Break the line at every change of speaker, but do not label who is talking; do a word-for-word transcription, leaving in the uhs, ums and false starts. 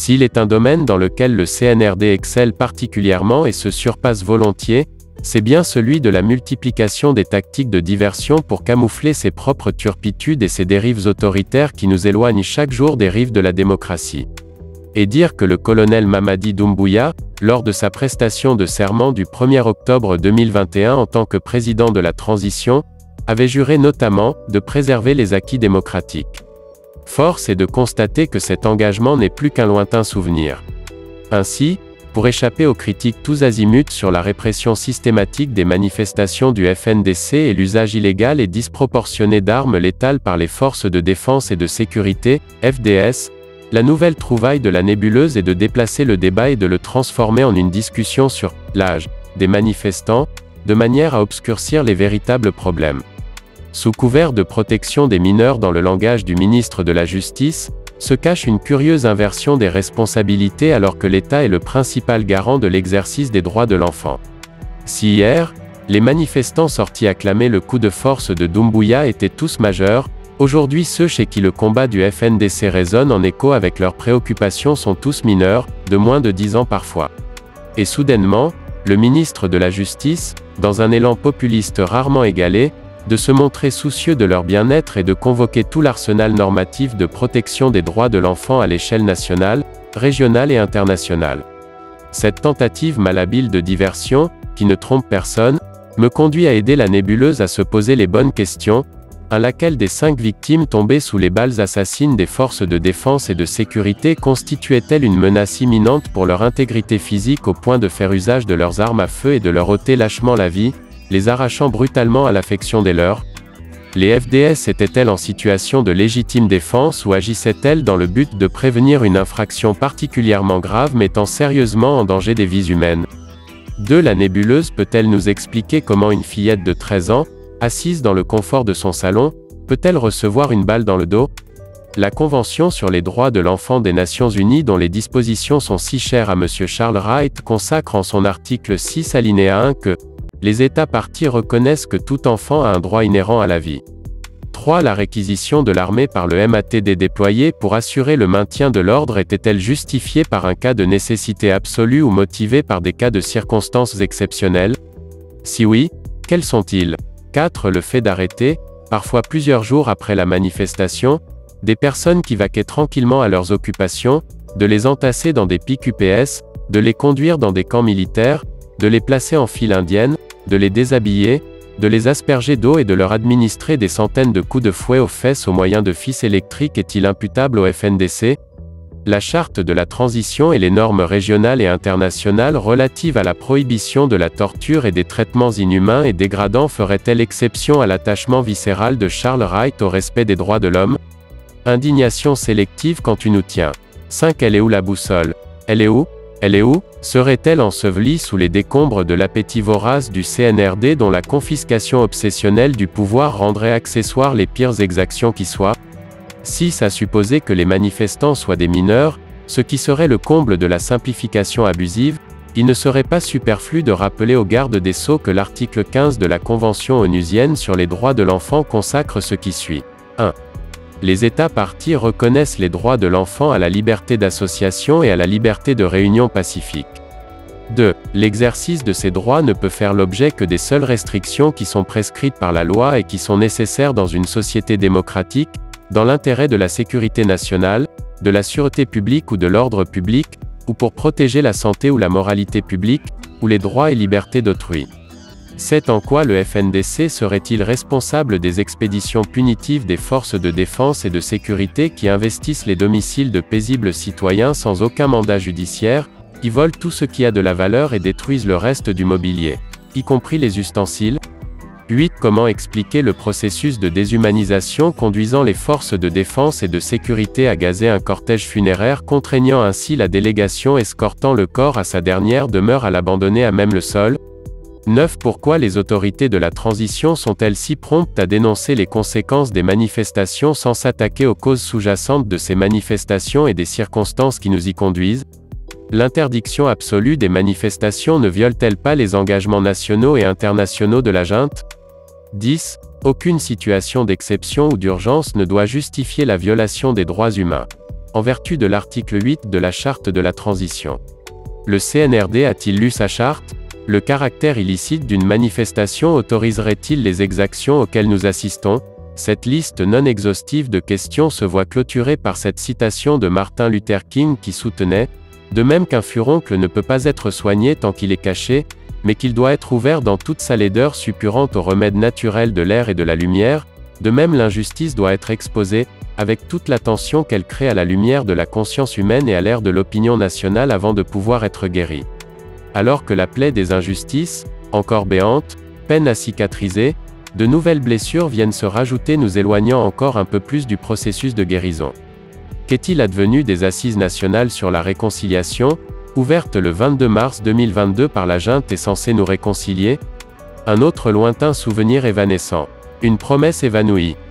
S'il est un domaine dans lequel le C N R D excelle particulièrement et se surpasse volontiers, c'est bien celui de la multiplication des tactiques de diversion pour camoufler ses propres turpitudes et ses dérives autoritaires qui nous éloignent chaque jour des rives de la démocratie. Et dire que le colonel Mamadi Doumbouya, lors de sa prestation de serment du premier octobre deux mille vingt et un en tant que président de la transition, avait juré notamment de préserver les acquis démocratiques. Force est de constater que cet engagement n'est plus qu'un lointain souvenir. Ainsi, pour échapper aux critiques tous azimuts sur la répression systématique des manifestations du F N D C et l'usage illégal et disproportionné d'armes létales par les forces de défense et de sécurité, F D S, la nouvelle trouvaille de la nébuleuse est de déplacer le débat et de le transformer en une discussion sur l'âge des manifestants, de manière à obscurcir les véritables problèmes. Sous couvert de protection des mineurs dans le langage du ministre de la Justice, se cache une curieuse inversion des responsabilités alors que l'État est le principal garant de l'exercice des droits de l'enfant. Si hier, les manifestants sortis acclamer le coup de force de Doumbouya étaient tous majeurs, aujourd'hui ceux chez qui le combat du F N D C résonne en écho avec leurs préoccupations sont tous mineurs, de moins de dix ans parfois. Et soudainement, le ministre de la Justice, dans un élan populiste rarement égalé, de se montrer soucieux de leur bien-être et de convoquer tout l'arsenal normatif de protection des droits de l'enfant à l'échelle nationale, régionale et internationale. Cette tentative malhabile de diversion, qui ne trompe personne, me conduit à aider la nébuleuse à se poser les bonnes questions, à laquelle des cinq victimes tombées sous les balles assassines des forces de défense et de sécurité constituait-elle une menace imminente pour leur intégrité physique au point de faire usage de leurs armes à feu et de leur ôter lâchement la vie, les arrachant brutalement à l'affection des leurs? Les F D S étaient-elles en situation de légitime défense ou agissaient-elles dans le but de prévenir une infraction particulièrement grave mettant sérieusement en danger des vies humaines? deux La nébuleuse peut-elle nous expliquer comment une fillette de treize ans, assise dans le confort de son salon, peut-elle recevoir une balle dans le dos? La Convention sur les droits de l'enfant des Nations Unies dont les dispositions sont si chères à M. Charles Wright consacre en son article six alinéa un que les États parties reconnaissent que tout enfant a un droit inhérent à la vie. trois La réquisition de l'armée par le M A T D déployé pour assurer le maintien de l'ordre était-elle justifiée par un cas de nécessité absolue ou motivée par des cas de circonstances exceptionnelles? Si oui, quels sont-ils? quatre Le fait d'arrêter, parfois plusieurs jours après la manifestation, des personnes qui vaquaient tranquillement à leurs occupations, de les entasser dans des pics U P S, de les conduire dans des camps militaires, de les placer en file indienne, de les déshabiller, de les asperger d'eau et de leur administrer des centaines de coups de fouet aux fesses au moyen de fils électriques est-il imputable au F N D C? La charte de la transition et les normes régionales et internationales relatives à la prohibition de la torture et des traitements inhumains et dégradants feraient-elles exception à l'attachement viscéral de Charles Wright au respect des droits de l'homme? Indignation sélective quand tu nous tiens. cinq Elle est où la boussole? Elle est où? Elle est où? Serait-elle ensevelie sous les décombres de l'appétit vorace du C N R D dont la confiscation obsessionnelle du pouvoir rendrait accessoires les pires exactions qui soient? six À supposer que les manifestants soient des mineurs, ce qui serait le comble de la simplification abusive, il ne serait pas superflu de rappeler aux gardes des Sceaux que l'article quinze de la Convention onusienne sur les droits de l'enfant consacre ce qui suit. un Les États parties reconnaissent les droits de l'enfant à la liberté d'association et à la liberté de réunion pacifique. deux L'exercice de ces droits ne peut faire l'objet que des seules restrictions qui sont prescrites par la loi et qui sont nécessaires dans une société démocratique, dans l'intérêt de la sécurité nationale, de la sûreté publique ou de l'ordre public, ou pour protéger la santé ou la moralité publique, ou les droits et libertés d'autrui. sept En quoi le F N D C serait-il responsable des expéditions punitives des forces de défense et de sécurité qui investissent les domiciles de paisibles citoyens sans aucun mandat judiciaire, y volent tout ce qui a de la valeur et détruisent le reste du mobilier, y compris les ustensiles? huit Comment expliquer le processus de déshumanisation conduisant les forces de défense et de sécurité à gazer un cortège funéraire contraignant ainsi la délégation escortant le corps à sa dernière demeure à l'abandonner à même le sol? neuf Pourquoi les autorités de la transition sont-elles si promptes à dénoncer les conséquences des manifestations sans s'attaquer aux causes sous-jacentes de ces manifestations et des circonstances qui nous y conduisent? L'interdiction absolue des manifestations ne viole-t-elle pas les engagements nationaux et internationaux de la junte? dix Aucune situation d'exception ou d'urgence ne doit justifier la violation des droits humains. en vertu de l'article huit de la Charte de la transition. Le C N R D a-t-il lu sa charte? Le caractère illicite d'une manifestation autoriserait-il les exactions auxquelles nous assistons? Cette liste non exhaustive de questions se voit clôturée par cette citation de Martin Luther King qui soutenait « De même qu'un furoncle ne peut pas être soigné tant qu'il est caché, mais qu'il doit être ouvert dans toute sa laideur suppurante aux remèdes naturels de l'air et de la lumière, de même l'injustice doit être exposée, avec toute l'attention qu'elle crée à la lumière de la conscience humaine et à l'air de l'opinion nationale avant de pouvoir être guérie. Alors que la plaie des injustices, encore béante, peine à cicatriser, de nouvelles blessures viennent se rajouter nous éloignant encore un peu plus du processus de guérison. Qu'est-il advenu des Assises nationales sur la réconciliation, ouvertes le vingt-deux mars deux mille vingt-deux par la junte et censées nous réconcilier? Un autre lointain souvenir évanescent. Une promesse évanouie.